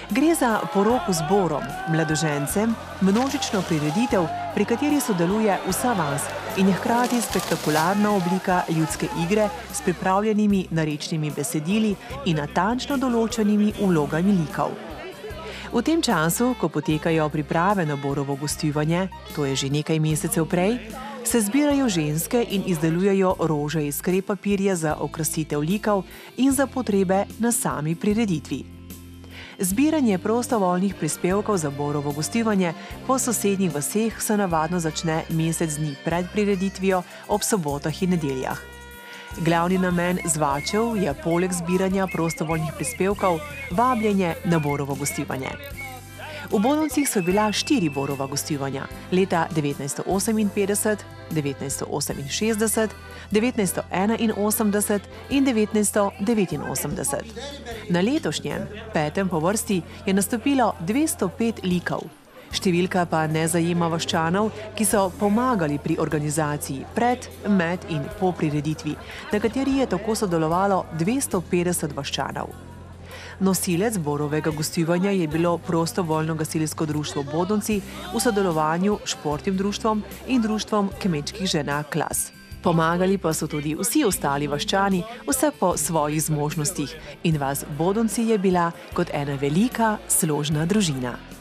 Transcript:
Gre za poroko z borom, mladožencem, množično prireditev, pri kateri sodeluje vsa vas in je hkrati spektakularna oblika ljudske igre s pripravljenimi narečnimi besedili in natančno določenimi vlogami likov. V tem času, ko potekajo priprave na borovo gostovanje, to je že nekaj mesecev prej, se zbirajo ženske in izdelujejo rože iz krepapirja za okrasitev likov in za potrebe na sami prireditvi. Zbiranje prostovoljnih prispevkov za borovo gostovanje po sosednjih vaseh se navadno začne mesec dni pred prireditvijo ob sobotah in nedeljah. Glavni namen zvačev je poleg zbiranja prostovoljnih prispevkov vabljenje na borovo gostovanje. V Bodoncih so bila 4 borova gostovanja leta 1958, 1968, 1981 in 1989. Na letošnjem, 5. po vrsti, je nastopilo 205 likov. Številka pa ne zajema vaščanov, ki so pomagali pri organizaciji pred, med in po prireditvi, na kateri je tako sodelovalo 250 vaščanov. Nosilec borovega gostovanja je bilo prostovoljno gasilsko društvo Bodonci v sodelovanju s športnim društvom in društvom kmečkih žena Klas. Pomagali pa so tudi vsi ostali vaščani, vse po svojih zmožnostih, in vas Bodonci je bila kot ena velika, složna družina.